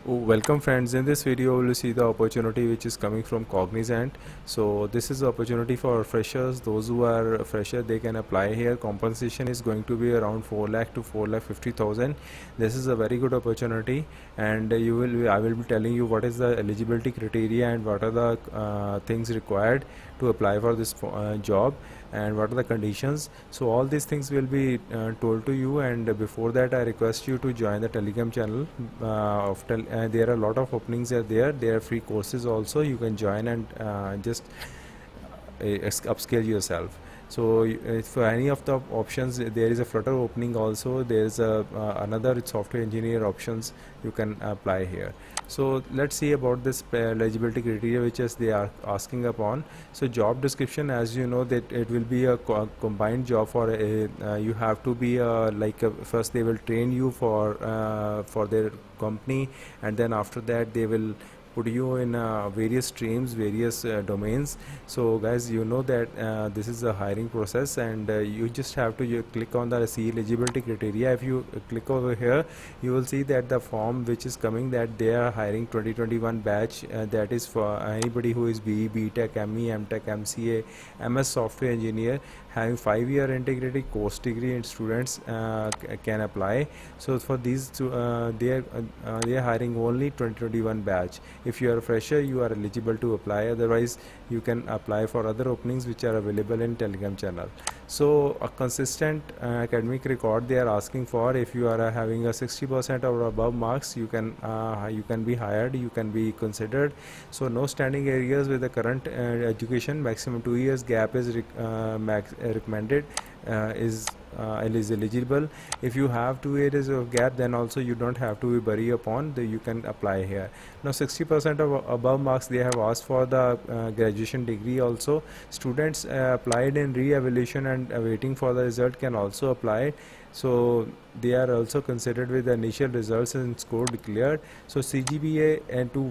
Welcome friends, in this video we will see the opportunity which is coming from Cognizant. So this is the opportunity for freshers. Those who are fresher, they can apply here. Compensation is going to be around 4 lakh to 4,50,000. This is a very good opportunity, and I will be telling you what is the eligibility criteria and what are the things required to apply for this job and what are the conditions. So all these things will be told to you, and before that I request you to join the Telegram channel. There are a lot of openings there are free courses also. You can join and just upscale yourself. So for any of the options, there is a Flutter opening also. There is another software engineer options you can apply here. So let's see about this eligibility criteria which is they are asking upon. So job description, as you know, that it will be a combined job for a you have to be first they will train you for their company, and then after that they will put you in various streams, various domains. So guys, you know that this is a hiring process, and you just have to click on the see eligibility criteria. If you click over here, you will see that the form which is coming, that they are hiring 2021 batch, that is for anybody who is BE, BTech, ME, MTech, MCA, MS software engineer having 5-year integrated course degree, and students can apply. So for these two, they are hiring only 2021 batch. If you are a fresher, you are eligible to apply. Otherwise, you can apply for other openings which are available in Telegram channel. So a consistent academic record they are asking for. If you are having a 60% or above marks, you can be hired, you can be considered. So no standing areas with the current education. Maximum 2 years gap is recommended, is eligible. If you have 2 years of gap, then also you don't have to be worried upon you can apply here. Now 60% of above marks they have asked for the graduation degree also. Students applied in re-evaluation and waiting for the result can also apply. So they are also considered with the initial results and score declared. So CGPA and to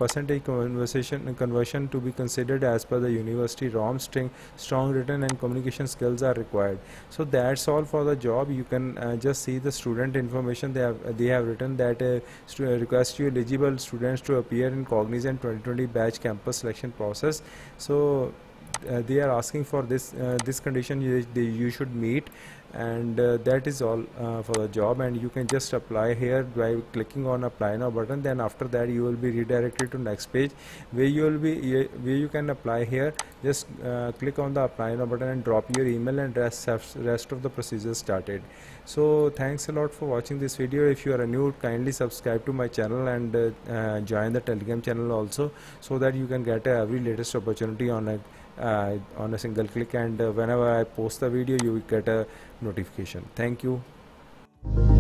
1% conversion to be considered as per the university ROM. Strong written and communication skills are required. So that's all for the job. You can just see the student information. They have written that request you eligible students to appear in Cognizant 2020 batch campus selection process. So they are asking for this condition you should meet, and that is all for the job. And you can just apply here by clicking on apply now button. Then after that you will be redirected to next page where you can apply here. Just click on the apply now button and drop your email, and rest of the procedure started. So thanks a lot for watching this video. If you are new, kindly subscribe to my channel and join the Telegram channel also, so that you can get every latest opportunity on a single click, and whenever I post the video you will get a notification. Thank you.